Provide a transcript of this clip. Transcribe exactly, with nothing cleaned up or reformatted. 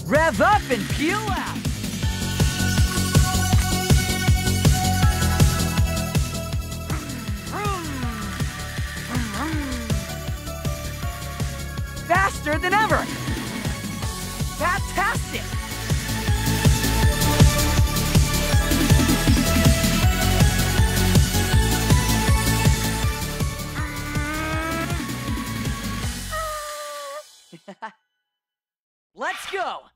Rev up and peel out! Faster than ever! Fantastic! Let's go!